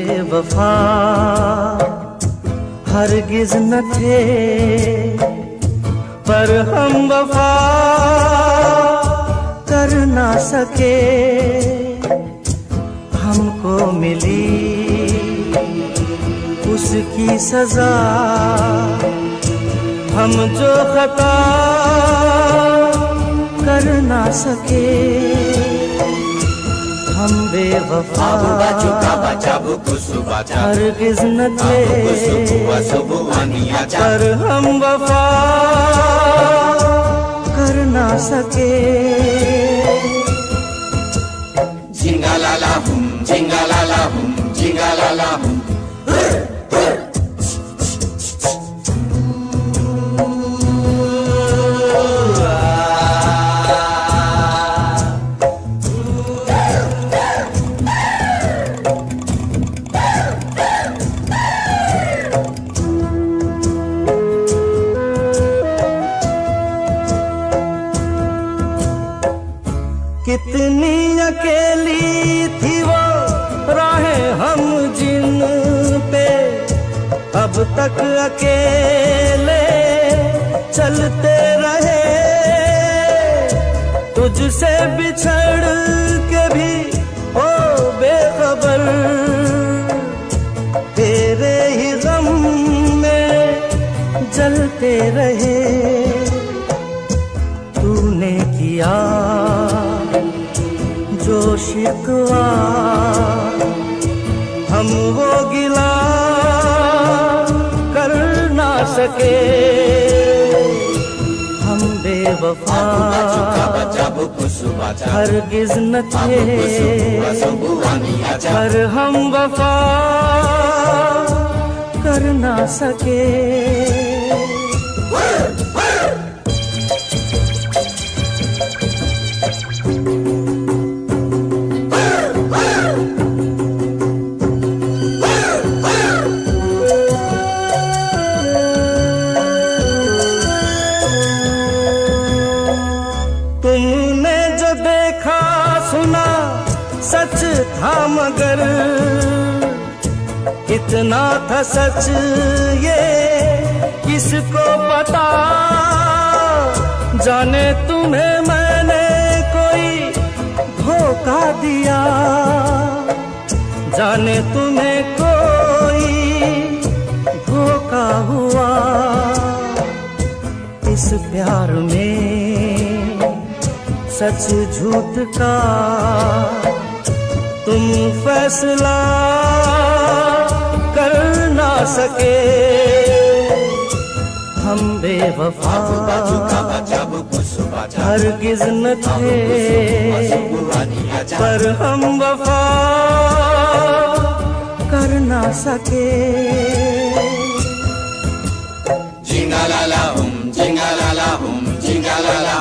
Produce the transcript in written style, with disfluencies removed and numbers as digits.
बेवफा हरगिज न थे, पर हम वफा कर ना सके। हमको मिली उसकी सजा, हम जो खता कर ना सके। हम बेवफा हरगिज न थे, पर हम वफा कर ना सके। जिंगालाला हुम, जिंगालाला हुम, जिंगालाला हुम। कितनी अकेली थी वो राहें हम जिन पे, अब तक अकेले चलते रहे। तुझसे बिछड़ के भी ओ बेखबर, तेरे ही गम में जलते रहे। तूने किया जो शिकवा, हम वो गिला कर ना सके। हम बेवफा हरगिज न थे, पर हम वफा कर ना सके। तुमने जो देखा सुना सच था, मगर कितना था सच ये किसको पता। जाने तुम्हें मैंने कोई धोखा दिया, जाने तुम्हें कोई धोखा हुआ। इस प्यार में सच झूठ का तुम फैसला कर ना सके। हम बेवफा हरगिज न थे, पर हम वफा कर ना सके। जिंगालाला हुम, जिंगालाला हुम, जिंगालाला